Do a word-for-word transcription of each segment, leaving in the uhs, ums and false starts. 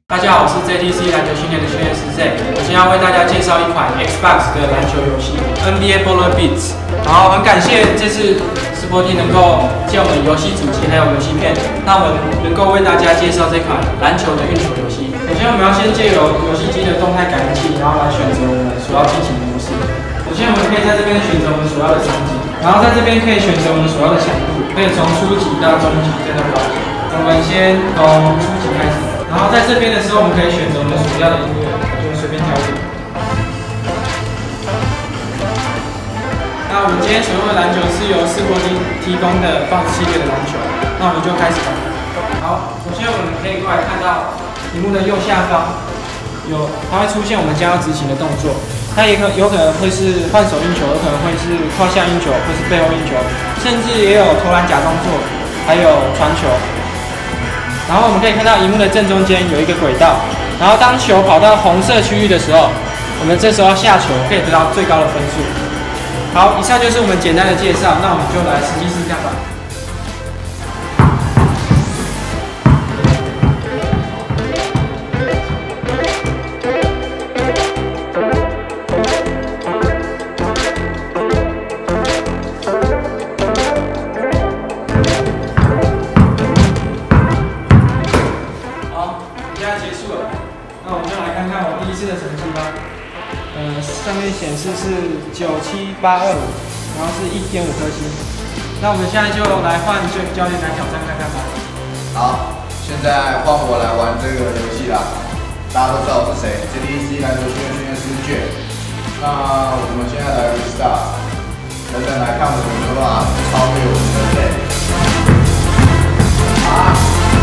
大家好，我是 J T C 篮球训练的训练师 Z。我今天要为大家介绍一款 Xbox 的篮球游戏 N B A Baller Beats。然后很感谢这次斯波蒂能够借我们游戏主机还有游戏片，让我们能够为大家介绍这款篮球的运球游戏。首先，我们要先借由游戏机的动态感应器，然后来选择我们所要进行的模式。首先，我们可以在这边选择我们所要的场景，然后在这边可以选择我们所要的强度，可以从初级到中级再到高级。我们先从初级开始。 然后在这边的时候，我们可以选择我们所要的音乐，就随便挑选。那我们今天所用的篮球是由斯波蒂提供的 Box 系列的篮球，那我们就开始吧。好，首先我们可以过来看到屏幕的右下方有，它会出现我们将要执行的动作。它也可有可能会是换手运球，有可能会是胯下运球，或是背后运球，甚至也有投篮假动作，还有传球。 然后我们可以看到荧幕的正中间有一个轨道，然后当球跑到红色区域的时候，我们这时候要下球可以得到最高的分数。好，以上就是我们简单的介绍，那我们就来实际试看吧。结束了，那我们就来看看我第一次的成绩吧。呃，上面显示是九七八二五，然后是一点五颗星。那我们现在就来换这个教练来挑战看看吧。 好，现在换我来玩这个游戏啦。大家都知道我是谁 ，J T C 篮球训练训练师卷。那我们现在来 restart， 等等来看我们有没有办法超越我们的 Z。啊！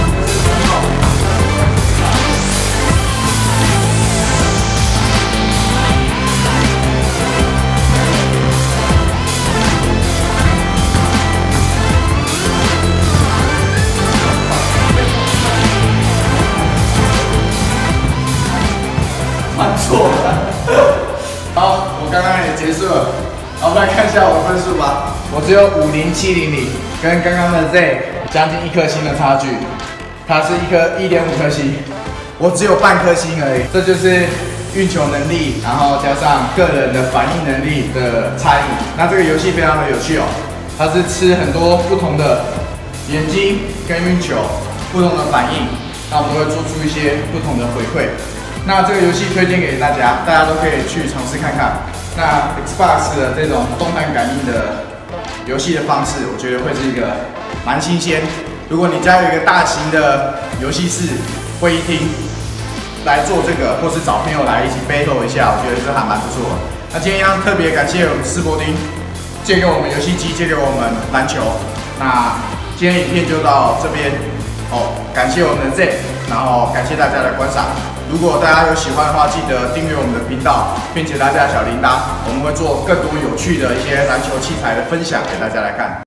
换错了。好，我刚刚也结束了。好，我们来看一下我的分数吧。我只有五零七零零，跟刚刚的 Z 将近一颗星的差距。它是一颗一点五颗星，我只有半颗星而已。这就是运球能力，然后加上个人的反应能力的差异。那这个游戏非常的有趣哦，它是吃很多不同的眼睛跟运球不同的反应，那我们会做出一些不同的回馈。 那这个游戏推荐给大家，大家都可以去尝试看看。那 Xbox 的这种动态感应的游戏的方式，我觉得会是一个蛮新鲜。如果你家有一个大型的游戏室、会议厅来做这个，或是找朋友来一起 battle 一下，我觉得这还蛮不错的。那今天要特别感谢我们斯伯丁借给我们游戏机，借给我们篮球。那今天影片就到这边哦，感谢我们的 Z， 然后感谢大家的观赏。 如果大家有喜欢的话，记得订阅我们的频道，并且大家小铃铛，我们会做更多有趣的一些篮球器材的分享给大家来看。